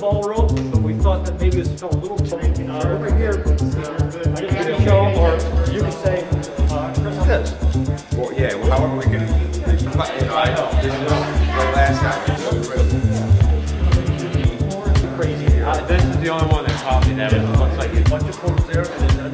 ball rope, but we thought that maybe it fell a little too over here. I just need to show, or you can say, Chris, well, yeah, well, however we can, you know, this is the last time. crazy. This is the only one that caught me. That looks like a bunch of folks there.